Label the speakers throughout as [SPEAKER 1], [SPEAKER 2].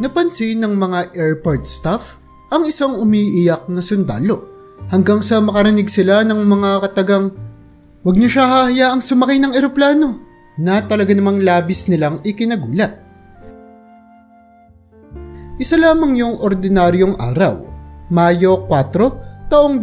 [SPEAKER 1] napansin ng mga airport staff ang isang umiiyak na sundalo hanggang sa makarinig sila ng mga katagang, "Huwag niyo siya hahayaang sumakay ng eroplano," na talaga namang labis nilang ikinagulat. Isa lamang yung ordinaryong araw, Mayo 4, taong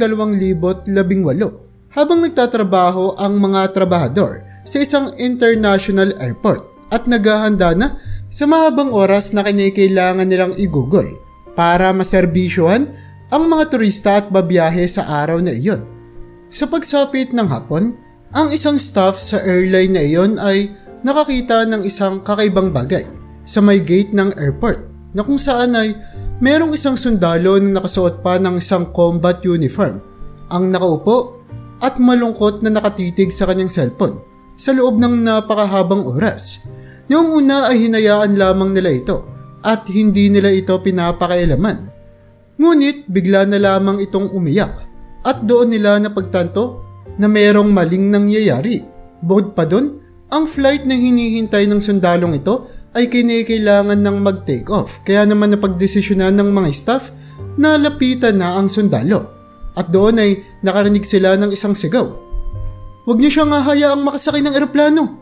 [SPEAKER 1] 2018, habang nagtatrabaho ang mga trabahador sa isang international airport at naghahanda na sa mahabang oras na kinakailangan nilang igugol para maserbisyohan ang mga turista at babiyahe sa araw na iyon. Sa pagsapit ng hapon, ang isang staff sa airline na iyon ay nakakita ng isang kakaibang bagay sa may gate ng airport na kung saan ay merong isang sundalo na nakasuot pa ng isang combat uniform ang nakaupo at malungkot na nakatitig sa kanyang cellphone sa loob ng napakahabang oras. Noong una ay hinayaan lamang nila ito at hindi nila ito pinapakailaman. Ngunit bigla na lamang itong umiyak at doon nila napagtanto na merong maling nangyayari. Bukod pa doon, ang flight na hinihintay ng sundalong ito ay kinakailangan ng mag-take off, kaya naman napagdesisyonan ng mga staff na lapitan na ang sundalo. At doon ay nakarinig sila ng isang sigaw, "Huwag niyo siyang hahayaang makasakay ng eroplano."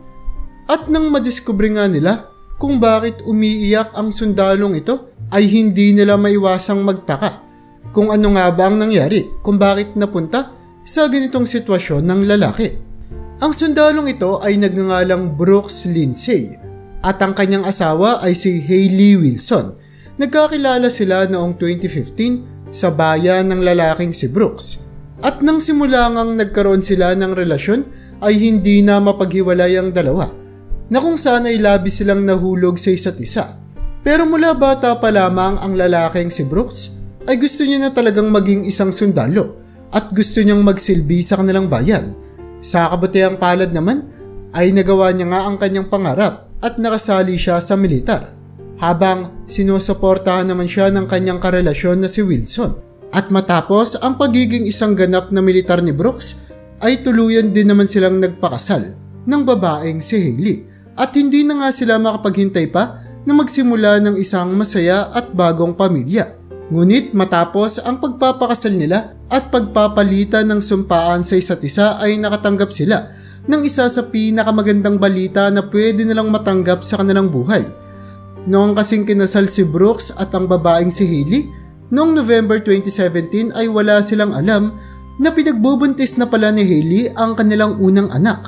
[SPEAKER 1] At nang madiskubre nga nila kung bakit umiiyak ang sundalong ito, ay hindi nila maiwasang magtaka kung ano nga ba ang nangyari, kung bakit napunta sa ganitong sitwasyon ng lalaki. Ang sundalong ito ay nagngangalang Brooks Lindsay at ang kanyang asawa ay si Hayley Wilson. Nagkakilala sila noong 2015 sa bayan ng lalaking si Brooks. At nang simula ngang nagkaroon sila ng relasyon ay hindi na mapaghiwalay ang dalawa, na kung saan ay labis silang nahulog sa isa't isa. Pero mula bata pa lamang ang lalaking si Brooks ay gusto niya na talagang maging isang sundalo at gusto niyang magsilbi sa kanilang bayan. Sa kabutihang palad naman ay nagawa niya nga ang kanyang pangarap at nakasali siya sa militar, habang sinusuportahan naman siya ng kanyang karelasyon na si Wilson. At matapos ang pagiging isang ganap na militar ni Brooks, ay tuluyan din naman silang nagpakasal ng babaeng si Hayley. At hindi na nga sila makapaghintay pa na magsimula ng isang masaya at bagong pamilya. Ngunit matapos ang pagpapakasal nila at pagpapalitan ng sumpaan sa isa't isa ay nakatanggap sila ng isa sa pinakamagandang balita na pwede nilang matanggap sa kanilang buhay. Noong kasing kinasal si Brooks at ang babaeng si Hayley, noong November 2017 ay wala silang alam na pinagbubuntis na pala ni Hayley ang kanilang unang anak.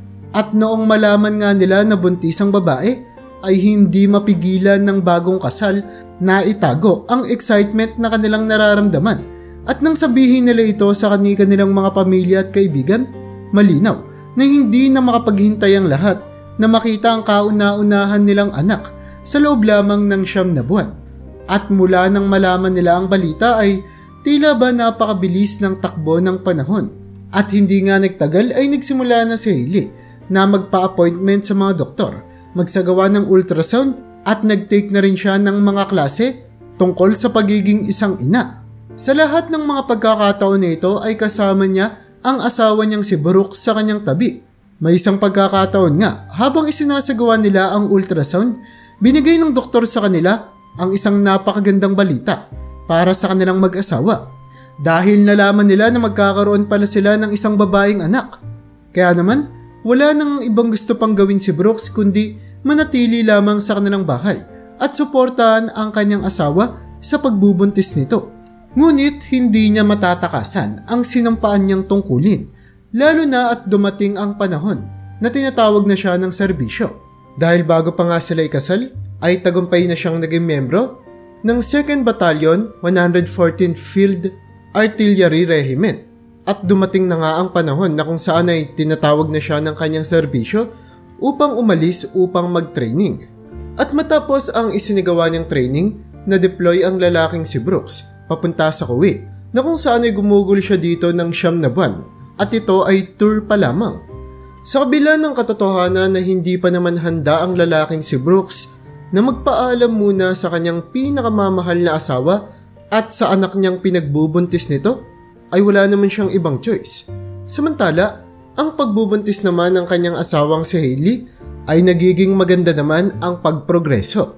[SPEAKER 1] At noong malaman nga nila na buntis ang babae, ay hindi mapigilan ng bagong kasal na itago ang excitement na kanilang nararamdaman. At nang sabihin nila ito sa kanilang mga pamilya at kaibigan, malinaw na hindi na makapaghintay ang lahat na makita ang kauna-unahan nilang anak sa loob lamang ng 9 na buwan. At mula nang malaman nila ang balita ay tila ba napakabilis ng takbo ng panahon. At hindi nga nagtagal ay nagsimula na si Hayley na magpa-appointment sa mga doktor, magsagawa ng ultrasound at nag-take na rin siya ng mga klase tungkol sa pagiging isang ina. Sa lahat ng mga pagkakataon na ito ay kasama niya ang asawa niyang si Brooks sa kanyang tabi. May isang pagkakataon nga habang isinasagawa nila ang ultrasound, binigay ng doktor sa kanila ang isang napakagandang balita para sa kanilang mag-asawa dahil nalaman nila na magkakaroon pala sila ng isang babaeng anak. Kaya naman, wala nang ibang gusto pang gawin si Brooks kundi manatili lamang sa kanilang bahay at suportahan ang kanyang asawa sa pagbubuntis nito. Ngunit hindi niya matatakasan ang sinampaan niyang tungkulin, lalo na at dumating ang panahon na tinatawag na siya ng serbisyo. Dahil bago pa nga sila ikasal, ay tagumpay na siyang naging membro ng 2nd Battalion 114th Field Artillery Regiment. At dumating na nga ang panahon na kung saan ay tinatawag na siya ng kanyang serbisyo upang umalis upang mag-training. At matapos ang isinigawa niyang training, na-deploy ang lalaking si Brooks papunta sa Kuwait, na kung saan ay gumugol siya dito ng 9 na buwan at ito ay tour pa lamang. Sa kabila ng katotohanan na hindi pa naman handa ang lalaking si Brooks na magpaalam muna sa kanyang pinakamamahal na asawa at sa anak niyang pinagbubuntis nito, ay wala naman siyang ibang choice. Samantala, ang pagbubuntis naman ng kanyang asawang si Hayley ay nagiging maganda naman ang pagprogreso.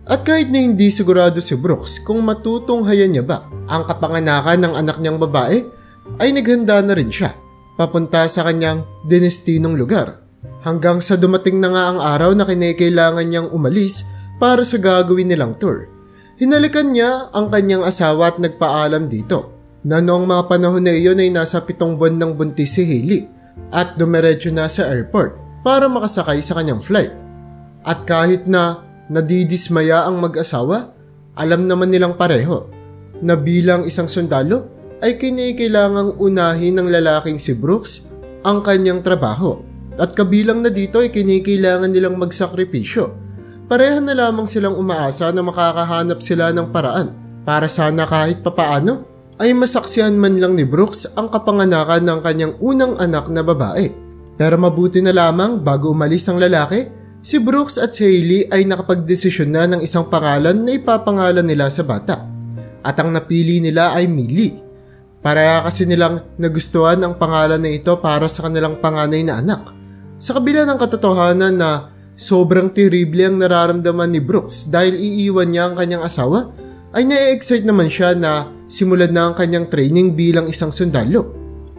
[SPEAKER 1] At kahit na hindi sigurado si Brooks kung matutunghayan niya ba ang kapanganakan ng anak niyang babae, ay naghanda na rin siya papunta sa kanyang dinestinong lugar. Hanggang sa dumating na nga ang araw na kinakailangan niyang umalis para sa gagawin nilang tour. Hinalikan niya ang kanyang asawa at nagpaalam dito na noong mga panahon na iyon ay nasa 7 buwan ng buntis si Hailey at dumiretso na sa airport para makasakay sa kanyang flight. At kahit na nadidismaya ang mag-asawa, alam naman nilang pareho na bilang isang sundalo ay kinakailangang unahin ng lalaking si Brooks ang kanyang trabaho. At kabilang na dito ay kinakailangan nilang magsakripisyo. Pareha na lamang silang umaasa na makakahanap sila ng paraan para sana kahit papaano ay masaksihan man lang ni Brooks ang kapanganakan ng kanyang unang anak na babae. Pero mabuti na lamang bago umalis ang lalaki, si Brooks at si Hailey ay nakapagdesisyon na ng isang pangalan na ipapangalan nila sa bata. At ang napili nila ay Millie. Pareha kasi nilang nagustuhan ang pangalan na ito para sa kanilang panganay na anak. Sa kabila ng katotohanan na sobrang terrible ang nararamdaman ni Brooks dahil iiwan niya ang kanyang asawa, ay na-excite naman siya na simulan na ang kanyang training bilang isang sundalo.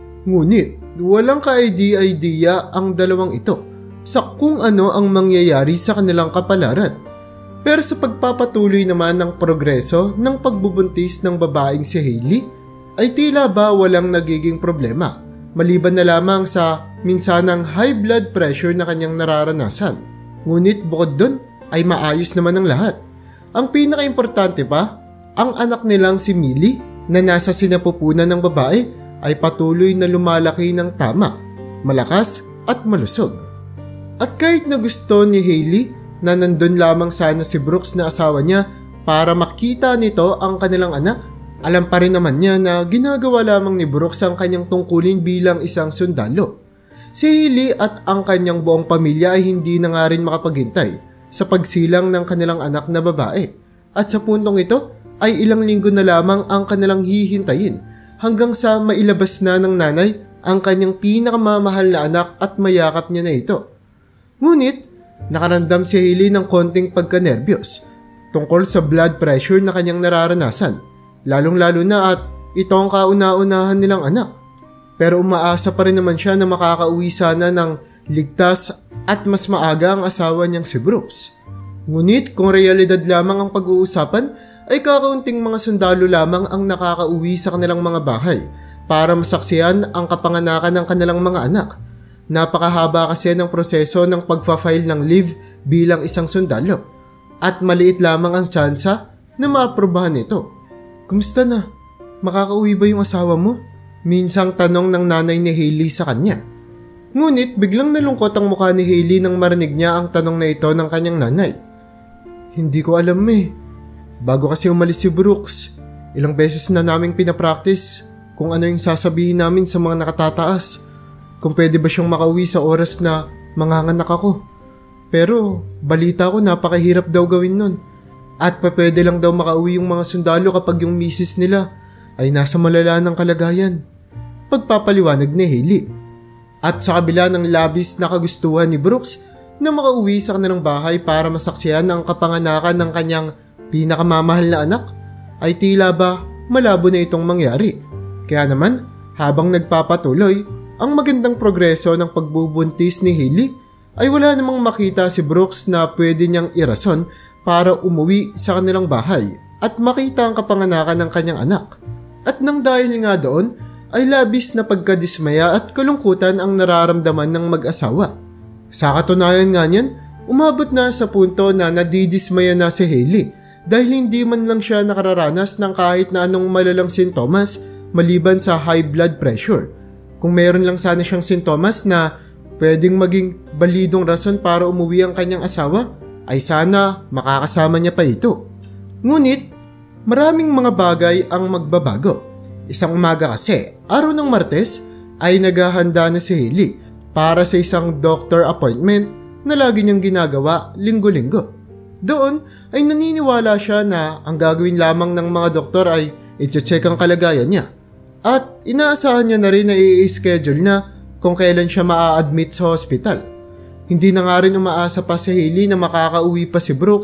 [SPEAKER 1] Ngunit walang ka-idea ang dalawang ito sa kung ano ang mangyayari sa kanilang kapalaran. Pero sa pagpapatuloy naman ng progreso ng pagbubuntis ng babaeng si Hailey, ay tila ba walang nagiging problema, maliban na lamang sa minsanang high blood pressure na kanyang nararanasan. Ngunit bukod dun ay maayos naman ang lahat. Ang pinaka-importante pa, ang anak nilang si Millie na nasa sinapupunan ng babae ay patuloy na lumalaki ng tama, malakas at malusog. At kahit na gusto ni Hailey na nandun lamang sana si Brooks na asawa niya para makita nito ang kanilang anak, alam pa rin naman niya na ginagawa lamang ni Brooks ang kanyang tungkulin bilang isang sundalo. Si Hailey at ang kanyang buong pamilya ay hindi na nga rin makapaghintay sa pagsilang ng kanilang anak na babae. At sa puntong ito ay ilang linggo na lamang ang kanilang hihintayin hanggang sa mailabas na ng nanay ang kanyang pinakamamahal na anak at mayakap niya na ito. Ngunit nakaramdam si Hailey ng konting pagkanerbiyos tungkol sa blood pressure na kanyang nararanasan. Lalong-lalo na at ito ang kauna-unahan nilang anak. Pero umaasa pa rin naman siya na makakauwi sana ng ligtas at mas maaga ang asawa niyang si Brooks. Ngunit kung realidad lamang ang pag-uusapan, ay kakaunting mga sundalo lamang ang nakakauwi sa kanilang mga bahay para masaksihan ang kapanganakan ng kanilang mga anak. Napakahaba kasi ng proseso ng pagfa-file ng leave bilang isang sundalo at maliit lamang ang tsansa na maaprubahan ito. Kumusta na? Makakauwi ba yung asawa mo? Minsang tanong ng nanay ni Hailey sa kanya. Ngunit biglang nalungkot ang mukha ni Hailey nang marinig niya ang tanong na ito ng kanyang nanay. Hindi ko alam Bago kasi umalis si Brooks, ilang beses na naming pinapractice kung ano yung sasabihin namin sa mga nakatataas. Kung pwede ba siyang makauwi sa oras na manganganak ako. Pero balita ko napakahirap daw gawin nun. At pwede lang daw makauwi yung mga sundalo kapag yung misis nila ay nasa malala ng kalagayan. Pagpapaliwanag ni Hailey. At sa kabila ng labis na kagustuhan ni Brooks na makauwi sa kanilang bahay para masaksihan ang kapanganakan ng kanyang pinakamamahal na anak, ay tila ba malabo na itong mangyari. Kaya naman, habang nagpapatuloy ang magandang progreso ng pagbubuntis ni Hailey, ay wala namang makita si Brooks na pwede niyang irason para umuwi sa kanilang bahay at makita ang kapanganakan ng kanyang anak. At nang dahil nga doon, ay labis na pagkadismaya at kalungkutan ang nararamdaman ng mag-asawa. Sa katunayan nga niyan, umabot na sa punto na nadidismaya na si Hailey dahil hindi man lang siya nakararanas ng kahit na anong malalang sintomas maliban sa high blood pressure. Kung mayroon lang sana siyang sintomas na pwedeng maging balidong rason para umuwi ang kanyang asawa, ay sana makakasama niya pa ito. Ngunit, maraming mga bagay ang magbabago. Isang umaga kasi, araw ng Martes, ay naghahanda na si Hailey para sa isang doctor appointment na lagi niyang ginagawa linggo-linggo. Doon ay naniniwala siya na ang gagawin lamang ng mga doktor ay i-check ang kalagayan niya. At inaasahan niya na rin na i-schedule na kung kailan siya maa-admit sa hospital. Hindi na nga rin umaasa pa si Hailey na makakauwi pa si Brooks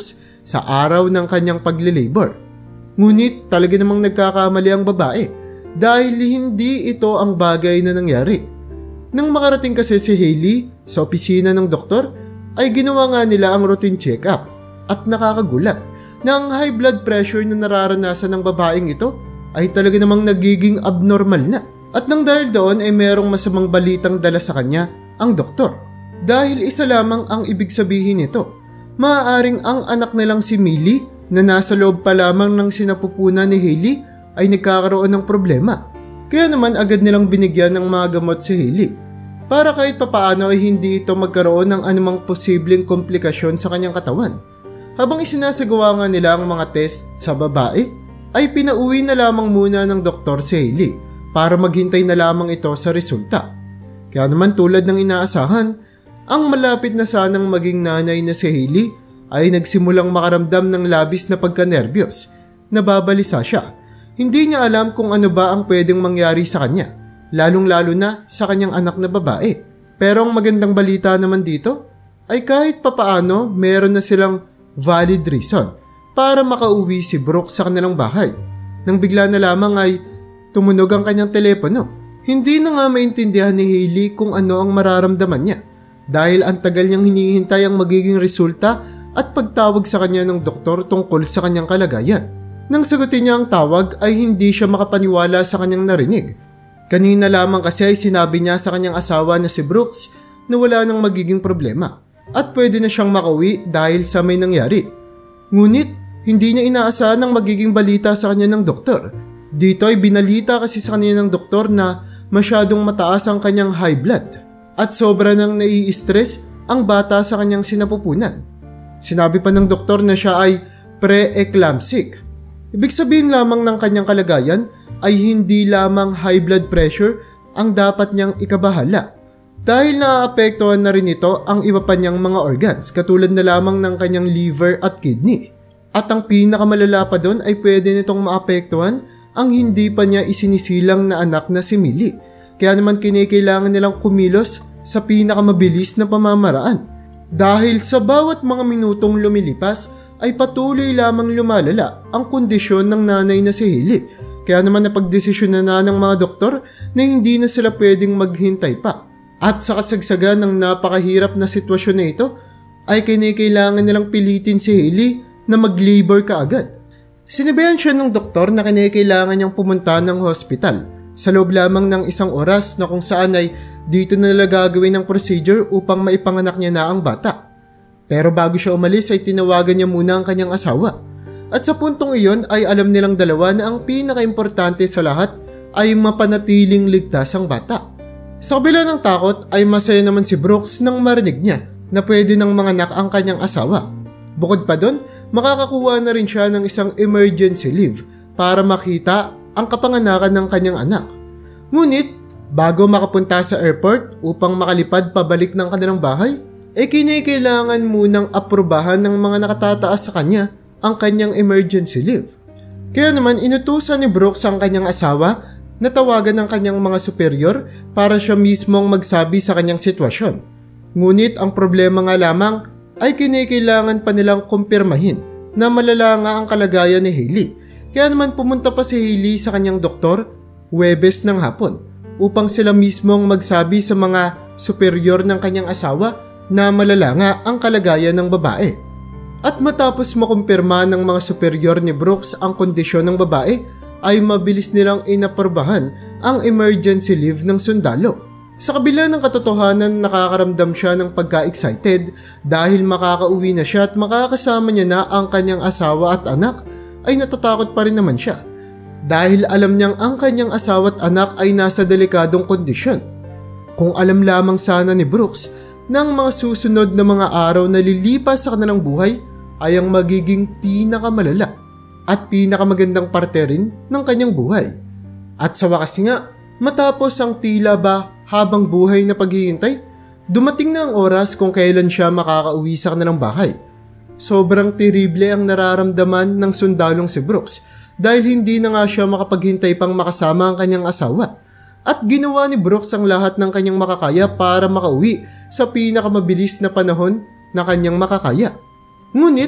[SPEAKER 1] sa araw ng kanyang paglilabor. Ngunit talaga namang nagkakamali ang babae dahil hindi ito ang bagay na nangyari. Nang makarating kasi si Hailey sa opisina ng doktor ay ginawa nga nila ang routine check-up at nakakagulat na ang high blood pressure na nararanasan ng babaeng ito ay talaga namang nagiging abnormal na. At nang dahil doon ay merong masamang balitang dala sa kanya ang doktor. Dahil isa lamang ang ibig sabihin nito, maaaring ang anak nilang si Millie na nasa loob pa lamang ng sinapupunan ni Hailey ay nagkakaroon ng problema. Kaya naman agad nilang binigyan ng mga gamot si Hailey para kahit papaano ay hindi ito magkaroon ng anumang posibleng komplikasyon sa kanyang katawan. Habang isinasagawa nga nila ang mga test sa babae, ay pinauwi na lamang muna ng doktor si Hailey para maghintay na lamang ito sa resulta. Kaya naman tulad ng inaasahan, ang malapit na sanang maging nanay na si Hailey ay nagsimulang makaramdam ng labis na pagkanerbiyos. Nababalisa siya. Hindi niya alam kung ano ba ang pwedeng mangyari sa kanya, lalong-lalo na sa kanyang anak na babae. Pero ang magandang balita naman dito ay kahit papaano meron na silang valid reason para makauwi si Brooke sa kanilang bahay. Nang bigla na lamang ay tumunog ang kanyang telepono. Hindi na nga maintindihan ni Hailey kung ano ang mararamdaman niya dahil ang tagal niyang hinihintay ang magiging resulta at pagtawag sa kanya ng doktor tungkol sa kanyang kalagayan. Nang sagutin niya ang tawag ay hindi siya makapaniwala sa kanyang narinig. Kanina lamang kasi ay sinabi niya sa kanyang asawa na si Brooks na wala nang magiging problema at pwede na siyang makauwi dahil sa may nangyari. Ngunit hindi niya inaasahan ang magiging balita sa kanya ng doktor. Dito ay binalita kasi sa kanya ng doktor na masyadong mataas ang kanyang high blood at sobra nang nai-stress ang bata sa kanyang sinapupunan. Sinabi pa ng doktor na siya ay pre-eclamptic. Ibig sabihin lamang ng kanyang kalagayan ay hindi lamang high blood pressure ang dapat niyang ikabahala dahil naaapektuhan na rin ito ang iba pa niyang mga organs katulad na lamang ng kanyang liver at kidney. At ang pinakamalala pa doon ay pwede nitong maapektuhan ang hindi pa niya isinisilang na anak na si Millie. Kaya naman kinakailangan nilang kumilos sa pinakamabilis na pamamaraan. Dahil sa bawat mga minutong lumilipas ay patuloy lamang lumalala ang kondisyon ng nanay na si Hailey. Kaya naman napagdesisyon na ng mga doktor na hindi na sila pwedeng maghintay pa. At sa kasagsagan ng napakahirap na sitwasyon na ito ay kinakailangan nilang pilitin si Hailey na mag-labor kaagad. Sinabihan siya ng doktor na kinakailangan niyang pumunta ng hospital sa loob lamang ng 1 oras na kung saan ay dito na nila gagawin ang procedure upang maipanganak niya na ang bata. Pero bago siya umalis ay tinawagan niya muna ang kanyang asawa. At sa puntong iyon ay alam nilang dalawa na ang pinaka-importante sa lahat ay mapanatiling ligtas ang bata. Sa kabila ng takot ay masaya naman si Brooks nang marinig niya na pwede nang manganak ang kanyang asawa. Bukod pa doon, makakakuha na rin siya ng isang emergency leave para makita ang kapanganakan ng kanyang anak. Ngunit, bago makapunta sa airport upang makalipad pabalik ng kanilang bahay, kinakailangan munang aprubahan ng mga nakatataas sa kanya ang kanyang emergency leave. Kaya naman inutusan ni Brooks ang kanyang asawa na tawagan ng kanyang mga superior para siya mismong magsabi sa kanyang sitwasyon. Ngunit ang problema nga lamang ay kinakailangan pa nilang kumpirmahin na malala nga ang kalagayan ni Hailey. Kaya naman pumunta pa si Hailey sa kanyang doktor Huwebes ng hapon upang sila mismong magsabi sa mga superior ng kanyang asawa na malala nga ang kalagayan ng babae. At matapos makumpirma ng mga superior ni Brooks ang kondisyon ng babae, ay mabilis nilang inaprobahan ang emergency leave ng sundalo. Sa kabila ng katotohanan, nakakaramdam siya ng pagka-excited dahil makakauwi na siya at makakasama niya na ang kanyang asawa at anak, ay natatakot pa rin naman siya. Dahil alam niyang ang kanyang asawa at anak ay nasa delikadong kondisyon. Kung alam lamang sana ni Brooks na ang mga susunod na mga araw na lilipas sa kanilang buhay ay ang magiging pinakamalala at pinakamagandang parte rin ng kanyang buhay. At sa wakas nga, matapos ang tila ba habang buhay na paghihintay, dumating na ang oras kung kailan siya makakauwi sa kanilang bahay. Sobrang terrible ang nararamdaman ng sundalong si Brooks dahil hindi na nga siya makapaghintay pang makasama ang kanyang asawa. At ginawa ni Brooks ang lahat ng kanyang makakaya para makauwi sa pinakamabilis na panahon na kanyang makakaya. Ngunit,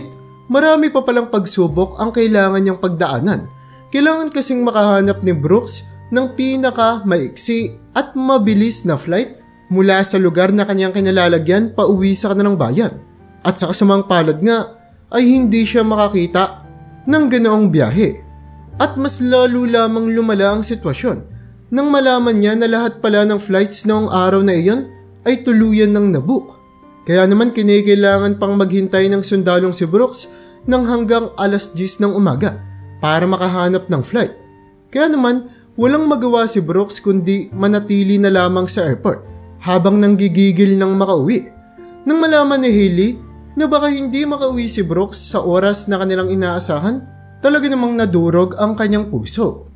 [SPEAKER 1] Marami pa palang pagsubok ang kailangan niyang pagdaanan. Kailangan kasing makahanap ni Brooks ng pinaka-maiksi at mabilis na flight mula sa lugar na kanyang kinalalagyan pauwi sa kanilang bayan. At sa kasamang palad nga ay hindi siya makakita ng ganoong biyahe. At mas lalo lamang lumala ang sitwasyon nang malaman niya na lahat pala ng flights noong araw na iyon ay tuluyan ng nabook. Kaya naman kinakailangan pang maghintay ng sundalong si Brooks ng hanggang alas 10 ng umaga para makahanap ng flight. Kaya naman walang magawa si Brooks kundi manatili na lamang sa airport habang nanggigigil ng makauwi. Nang malaman ni Hailey na baka hindi makauwi si Brooks sa oras na kanilang inaasahan, talaga namang nadurog ang kanyang puso.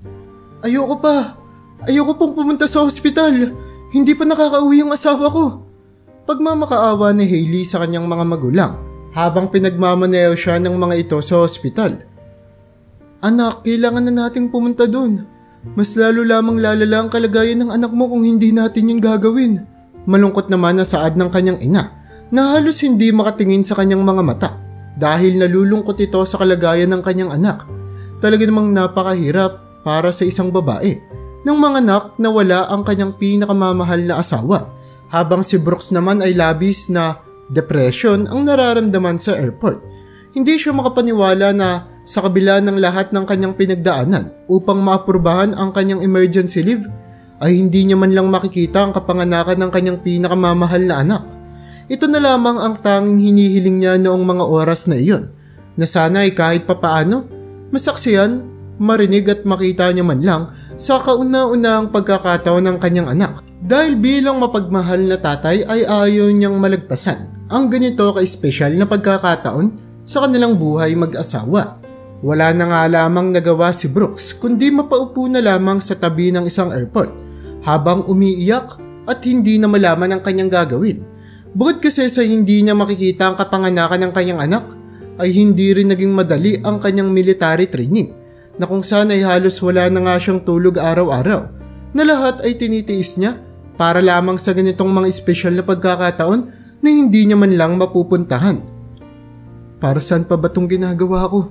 [SPEAKER 1] Ayoko pong pumunta sa ospital. Hindi pa nakakauwi ang asawa ko. Pagmamakaawa ni Hailey sa kanyang mga magulang habang pinagmamaneho siya ng mga ito sa ospital. Anak, kailangan na nating pumunta doon. Mas lalo lamang lalala ang kalagayan ng anak mo kung hindi natin yun gagawin. Malungkot naman na saad ng kanyang ina na halos hindi makatingin sa kanyang mga mata dahil nalulungkot ito sa kalagayan ng kanyang anak. Talaga namang napakahirap para sa isang babae ng mga anak na wala ang kanyang pinakamamahal na asawa. Habang si Brooks naman ay labis na depression ang nararamdaman sa airport. Hindi siya makapaniwala na sa kabila ng lahat ng kanyang pinagdaanan upang maaprubahan ang kanyang emergency leave ay hindi niya man lang makikita ang kapanganakan ng kanyang pinakamamahal na anak. Ito na lamang ang tanging hinihiling niya noong mga oras na iyon, na sana ay kahit papaano masaksiyan, marinig at makita niya man lang sa kauna-unahang pagkakataon ng kanyang anak. Dahil bilang mapagmahal na tatay ay ayaw niyang malagpasan ang ganito ka-espesyal na pagkakataon sa kanilang buhay mag-asawa. Wala na nga lamang nagawa si Brooks kundi mapaupo na lamang sa tabi ng isang airport habang umiiyak at hindi na malaman ang kanyang gagawin. Bukod kasi sa hindi niya makikita ang kapanganakan ng kanyang anak, ay hindi rin naging madali ang kanyang military training na kung saan ay halos wala na nga siyang tulog araw-araw na lahat ay tinitiis niya para lamang sa ganitong mga espesyal na pagkakataon na hindi niya man lang mapupuntahan. Para saan pa ba itong ginagawa ko?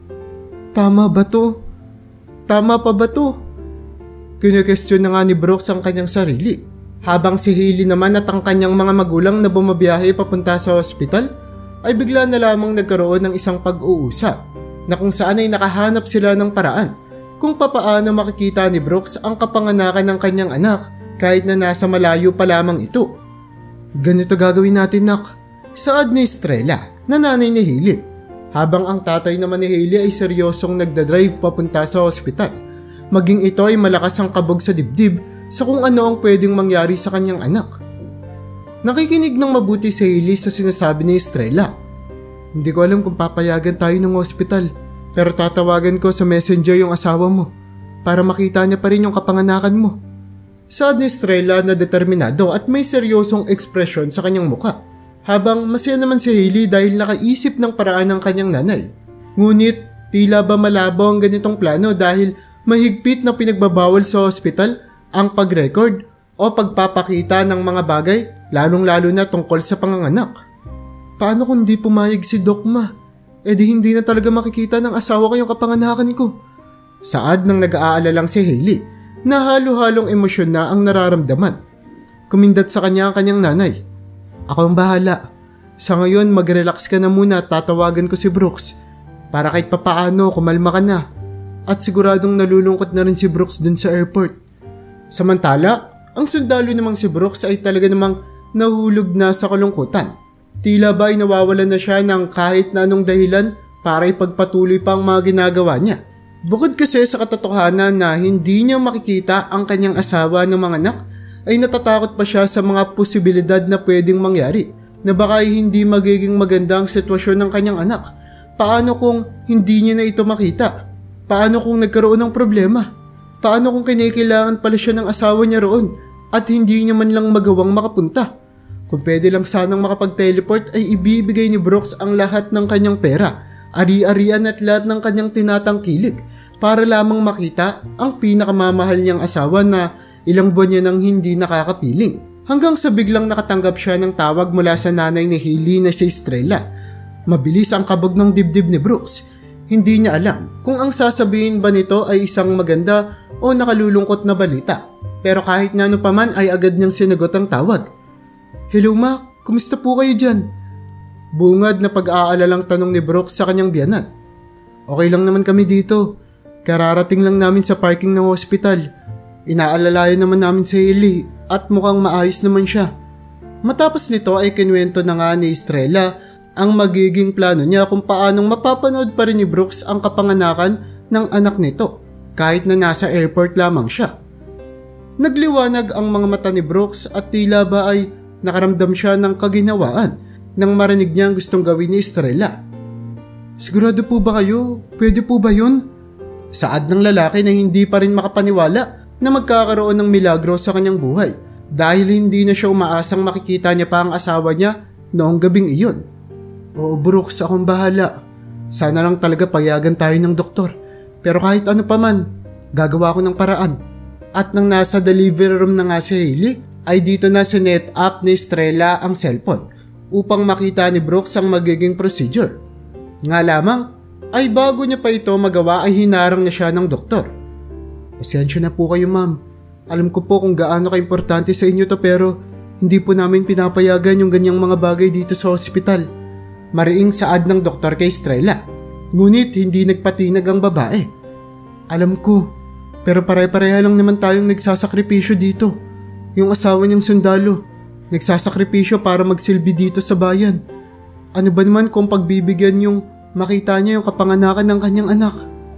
[SPEAKER 1] Tama ba to? Tama pa ba to? Kine-question na nga ni Brooks ang kanyang sarili. Habang si Hailey naman at ang kanyang mga magulang na bumabiyahe papunta sa ospital ay bigla na lamang nagkaroon ng isang pag-uusap na kung saan ay nakahanap sila ng paraan kung papaano makikita ni Brooks ang kapanganakan ng kanyang anak kahit na nasa malayo pa lamang ito. Ganito gagawin natin, nak. Saad ni Estrella na nanay ni Hailey. Habang ang tatay naman ni Hailey ay seryosong nagdadrive papunta sa ospital. Maging ito ay malakas ang kabog sa dibdib sa kung ano ang pwedeng mangyari sa kanyang anak. Nakikinig ng mabuti si Hailey sa sinasabi ni Estrella. Hindi ko alam kung papayagan tayo ng ospital, pero tatawagan ko sa messenger yung asawa mo para makita niya pa rin yung kapanganakan mo. Saad ni Estrella na determinado at may seryosong ekspresyon sa kanyang muka. Habang masaya naman si Hailey dahil nakaisip ng paraan ng kanyang nanay. Ngunit tila ba malabo ang ganitong plano dahil mahigpit na pinagbabawal sa ospital ang pag-record o pagpapakita ng mga bagay lalong-lalo na tungkol sa panganganak. Paano kung di pumayag si Doc Ma? E di hindi na talaga makikita ng asawa ko yung kapanganakan ko. Saad nang nag-aalalang si Hailey na halo-halong emosyon na ang nararamdaman. Kumindat sa kanya ang kanyang nanay. Ako ang bahala. Sa ngayon mag-relax ka na muna at tatawagan ko si Brooks para kahit papaano kumalma ka na. At siguradong nalulungkot na rin si Brooks dun sa airport. Samantala, ang sundalo namang si Brooks ay talaga namang nahulog na sa kalungkutan. Tila ba ay nawawalan na siya ng kahit na anong dahilan para ipagpatuloy pa ang mga ginagawa niya. Bukod kasi sa katotohanan na hindi niya makikita ang kanyang asawa ng mga anak, ay natatakot pa siya sa mga posibilidad na pwedeng mangyari na baka ay hindi magiging maganda ang sitwasyon ng kanyang anak. Paano kung hindi niya na ito makita? Paano kung nagkaroon ng problema? Paano kung kinakailangan pala siya ng asawa niya roon at hindi niya man lang magawang makapunta? Kung pwede lang sanang makapag-teleport ay ibibigay ni Brooks ang lahat ng kanyang pera, ari-arian at lahat ng kanyang tinatangkilik para lamang makita ang pinakamamahal niyang asawa na ilang buwan niya nang hindi nakakapiling. Hanggang sa biglang nakatanggap siya ng tawag mula sa nanay ni Hailey na si Estrella. Mabilis ang kabog ng dibdib ni Brooks. Hindi niya alam kung ang sasabihin ba nito ay isang maganda o nakalulungkot na balita. Pero kahit na ano paman ay agad niyang sinagot ang tawag. "Hello ma, kumusta po kayo dyan?" Bungad na pag-aalalang tanong ni Brooks sa kanyang biyanan. "Okay lang naman kami dito. Kararating lang namin sa parking ng hospital. Inaalalayan naman namin si Hailey at mukhang maayos naman siya." Matapos nito ay kinuwento na nga ni Estrella ang magiging plano niya kung paanong mapapanood pa rin ni Brooks ang kapanganakan ng anak nito kahit na nasa airport lamang siya. Nagliwanag ang mga mata ni Brooks at tila ba ay nakaramdam siya ng kaginawaan nang marinig niya ang gustong gawin ni Estrella. "Sigurado po ba kayo? Pwede po ba yun?" Saad ng lalaki na hindi pa rin makapaniwala na magkakaroon ng milagro sa kanyang buhay dahil hindi na siya umaasang makikita niya pa ang asawa niya noong gabing iyon. "Oo Brooks, akong bahala. Sana lang talaga payagan tayo ng doktor. Pero kahit ano pa man, gagawa ko ng paraan." At nang nasa delivery room na nga si Hailey, ay dito na sinet up ni Estrella ang cellphone upang makita ni Brooks ang magiging procedure. Nga lamang, ay bago niya pa ito magawa ay hinarang na siya ng doktor. "Pasensya na po kayo ma'am. Alam ko po kung gaano ka-importante sa inyo to pero hindi po namin pinapayagan yung ganyang mga bagay dito sa ospital." Mariing saad ng doktor kay Estrella. Ngunit hindi nagpatinag ang babae. "Alam ko, pero pare-pareha lang naman tayong nagsasakripisyo dito. Yung asawa niyang sundalo, nagsasakripisyo para magsilbi dito sa bayan. Ano ba naman kung pagbibigyan yung makita niya yung kapanganakan ng kanyang anak?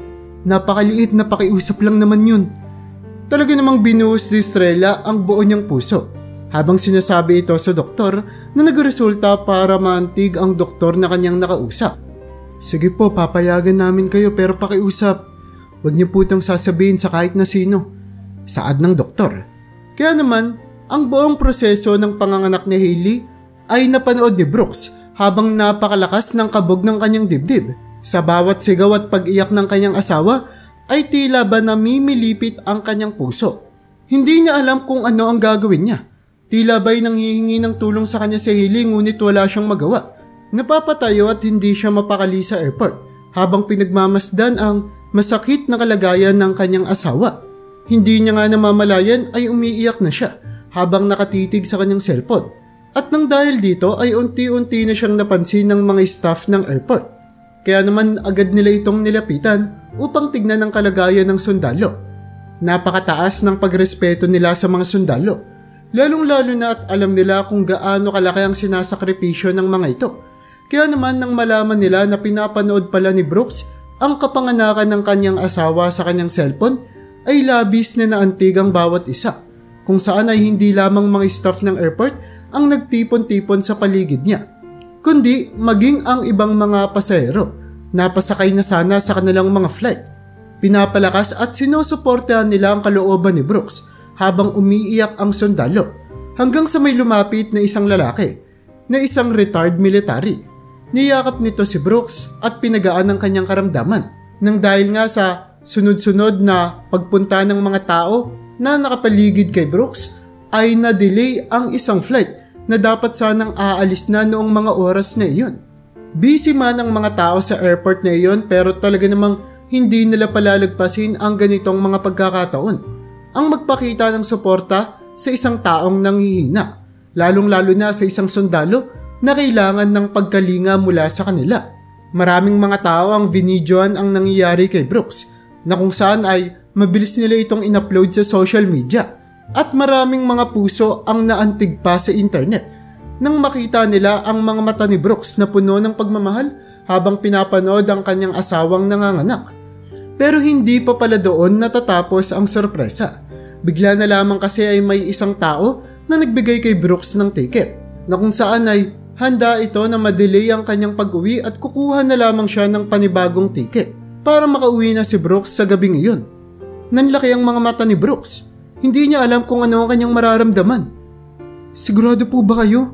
[SPEAKER 1] Napakaliit na pakiusap lang naman yun." Talaga namang binuhos ni Estrella ang buo niyang puso habang sinasabi ito sa doktor na nagresulta para maantig ang doktor na kanyang nakausap. "Sige po, papayagan namin kayo pero pakiusap. Huwag niyo po itong sasabihin sa kahit na sino." Saad ng doktor. Kaya naman, ang buong proseso ng panganganak ni Hailey ay napanood ni Brooks habang napakalakas ng kabog ng kanyang dibdib. Sa bawat sigaw at pag-iyak ng kanyang asawa ay tila ba namimilipit ang kanyang puso. Hindi niya alam kung ano ang gagawin niya. Tila ba'y nanghihingi ng tulong sa kanya si Hailey ngunit wala siyang magawa. Napapatayo at hindi siya mapakali sa airport habang pinagmamasdan ang masakit na kalagayan ng kanyang asawa. Hindi niya nga namamalayan ay umiiyak na siya habang nakatitig sa kanyang cellphone. At nang dahil dito ay unti-unti na siyang napansin ng mga staff ng airport. Kaya naman agad nila itong nilapitan upang tignan ang kalagayan ng sundalo. Napakataas ng pagrespeto nila sa mga sundalo. Lalong-lalo na at alam nila kung gaano kalaki ang sinasakripisyo ng mga ito. Kaya naman nang malaman nila na pinapanood pala ni Brooks ang kapanganakan ng kanyang asawa sa kanyang cellphone, ay labis na naantig ang bawat isa. Kung saan ay hindi lamang mga staff ng airport ang nagtipon-tipon sa paligid niya, kundi maging ang ibang mga pasahero na pasakay na sana sa kanilang mga flight. Pinapalakas at sinusuportahan nila ang kalooban ni Brooks habang umiiyak ang sundalo hanggang sa may lumapit na isang lalaki na isang retired military. Niyakap nito si Brooks at pinagaan ang kanyang karamdaman nang dahil nga sa sunod-sunod na pagpunta ng mga tao na nakapaligid kay Brooks ay na-delay ang isang flight na dapat sanang aalis na noong mga oras na iyon. Busy man ang mga tao sa airport na iyon pero talaga namang hindi nila palalagpasin ang ganitong mga pagkakataon. Ang magpakita ng suporta sa isang taong nanghihina, lalong-lalo na sa isang sundalo na kailangan ng pagkalinga mula sa kanila. Maraming mga tao ang vinidyoan ang nangyayari kay Brooks na kung saan ay mabilis nila itong in-upload sa social media at maraming mga puso ang naantig pa sa internet nang makita nila ang mga mata ni Brooks na puno ng pagmamahal habang pinapanood ang kanyang asawang nanganganak. Pero hindi pa pala doon natatapos ang sorpresa. Bigla na lamang kasi ay may isang tao na nagbigay kay Brooks ng ticket na kung saan ay handa ito na madelay ang kanyang pag-uwi at kukuha na lamang siya ng panibagong ticket para makauwi na si Brooks sa gabing iyon. Nanlaki ang mga mata ni Brooks. Hindi niya alam kung ano ang kanyang mararamdaman. Sigurado po ba kayo?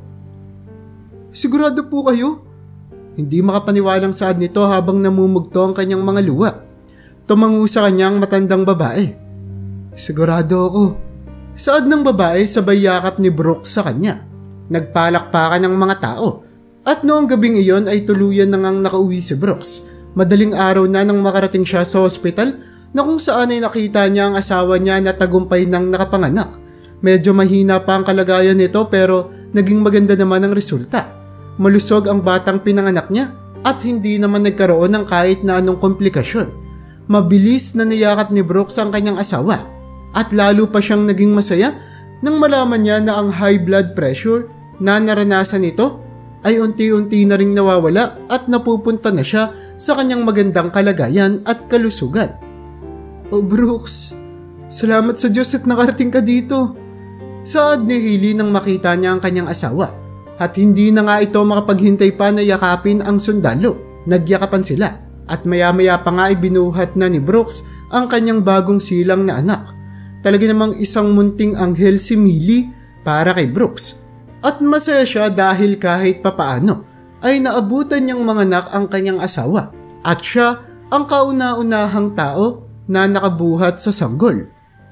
[SPEAKER 1] Sigurado po kayo? Hindi makapaniwalang saad nito habang namumugto ang kanyang mga luha. Tumango sa kanyang matandang babae. Sigurado ako. Saad ng babae sabay yakap ni Brooks sa kanya. Nagpalakpakan ng mga tao At noong gabing iyon ay tuluyan na ngang nakauwi si Brooks. Madaling araw na nang makarating siya sa ospital na kung saan ay nakita niya ang asawa niya na tagumpay ng nakapanganak. Medyo mahina pa ang kalagayan nito pero naging maganda naman ang resulta. Malusog ang batang pinanganak niya at hindi naman nagkaroon ng kahit na anong komplikasyon. Mabilis na niyakap ni Brooks ang kanyang asawa at lalo pa siyang naging masaya nang malaman niya na ang high blood pressure na naranasan nito ay unti-unti na ring nawawala at napupunta na siya sa kanyang magandang kalagayan at kalusugan. "Oh Brooks, salamat sa Diyos at nakarating ka dito." Saad ni Hailey nang makita niya ang kanyang asawa at hindi na nga ito makapaghintay pa na yakapin ang sundalo. Nagyakapan sila at maya-maya pa nga ibinuhat na ni Brooks ang kanyang bagong silang na anak. Talaga namang isang munting anghel si Millie para kay Brooks. At masaya siya dahil kahit papaano ay naabutan niyang manganak ang kanyang asawa at siya ang kauna-unahang tao na nakabuhat sa sanggol.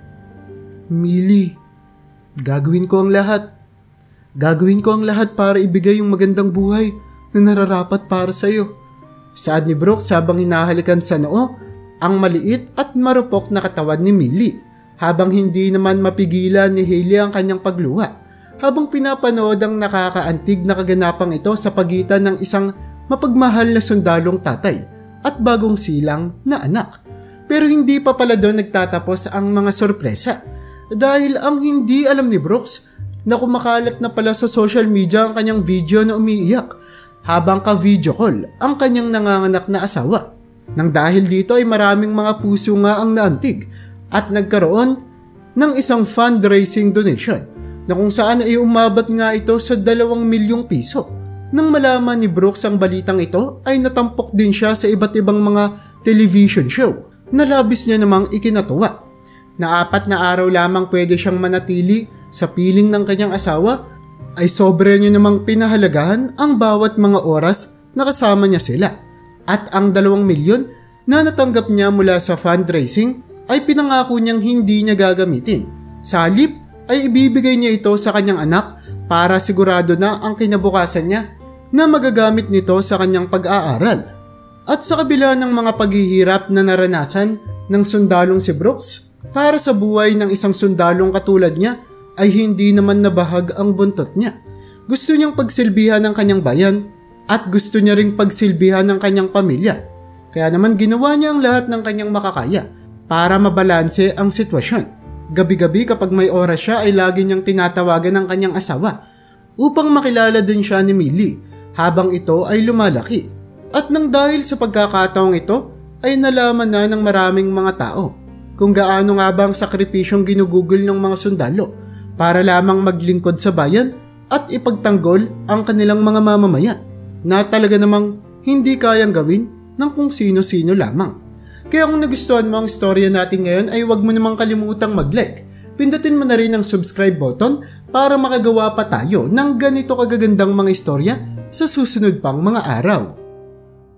[SPEAKER 1] "Millie, gagawin ko ang lahat. Gagawin ko ang lahat para ibigay yung magandang buhay na nararapat para sa iyo." Saad ni Brooks habang hinahalikan sa noo ang maliit at marupok na katawan ni Millie habang hindi naman mapigilan ni Hailey ang kanyang pagluha. Habang pinapanood ang nakakaantig na kaganapang ito sa pagitan ng isang mapagmahal na sundalong tatay at bagong silang na anak. Pero hindi pa pala doon nagtatapos ang mga sorpresa dahil ang hindi alam ni Brooks na kumakalat na pala sa social media ang kanyang video na umiiyak habang ka-video call ang kanyang nanganganak na asawa. Nang dahil dito ay maraming mga puso nga ang naantig at nagkaroon ng isang fundraising donation na kung saan ay umabot nga ito sa 2 milyong piso. Nang malaman ni Brooks ang balitang ito ay natampok din siya sa iba't ibang mga television show na labis niya namang ikinatuwa. Na 4 na araw lamang pwede siyang manatili sa piling ng kanyang asawa ay sobra niya namang pinahalagahan ang bawat mga oras na kasama niya sila. At ang 2 milyon na natanggap niya mula sa fundraising ay pinangako niyang hindi niya gagamitin. Sa halip ay ibibigay niya ito sa kanyang anak para sigurado na ang kinabukasan niya na magagamit nito sa kanyang pag-aaral. At sa kabila ng mga paghihirap na naranasan ng sundalong si Brooks, para sa buhay ng isang sundalong katulad niya ay hindi naman nabahag ang buntot niya. Gusto niyang pagsilbihan ng kanyang bayan at gusto niya ring pagsilbihan ng kanyang pamilya. Kaya naman ginawa niya ang lahat ng kanyang makakaya para mabalanse ang sitwasyon. Gabi-gabi kapag may oras siya ay lagi niyang tinatawagan ng kanyang asawa upang makilala din siya ni Millie habang ito ay lumalaki. At nang dahil sa pagkakataong ito ay nalaman na ng maraming mga tao kung gaano nga ba ang sakripisyong ginugugol ng mga sundalo para lamang maglingkod sa bayan at ipagtanggol ang kanilang mga mamamayan na talaga namang hindi kayang gawin ng kung sino-sino lamang. Kaya kung nagustuhan mo ang storya natin ngayon ay huwag mo namang kalimutang mag-like. Pindutin mo na rin ang subscribe button para makagawa pa tayo ng ganito kagagandang mga istorya sa susunod pang mga araw.